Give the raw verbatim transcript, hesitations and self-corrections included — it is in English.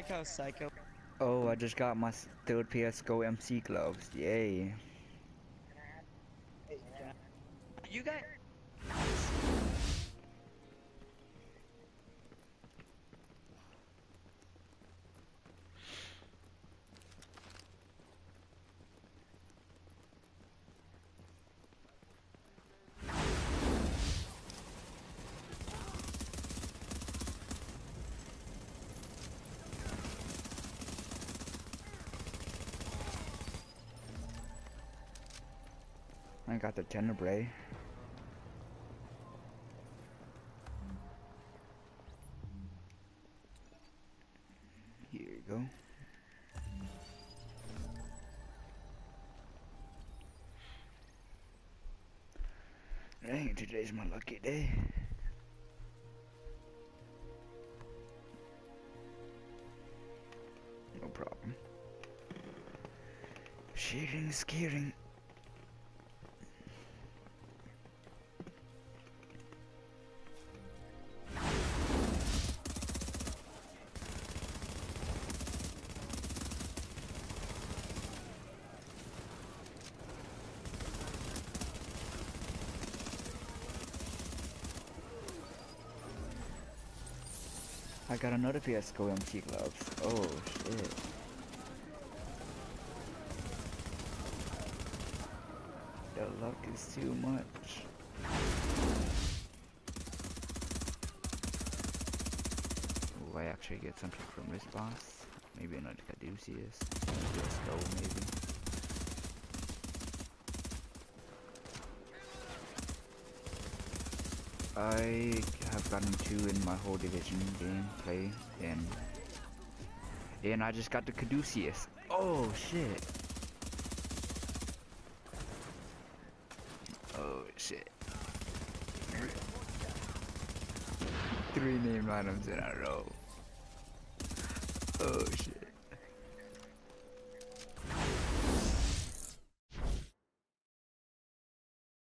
like how Psycho. Oh, I just got my third P S G O M C gloves. Yay. You got. I got the Tenebrae. Here you go. Dang, today's my lucky day. No problem. Sharing is caring. I got another P S G O M C gloves. Oh shit. The luck is too much. Oh, I actually get something from this boss. Maybe another Caduceus. P S G O maybe. I have gotten two in my whole division gameplay, and and I just got the Caduceus. Oh shit! Oh shit! Three named items in a row. Oh shit!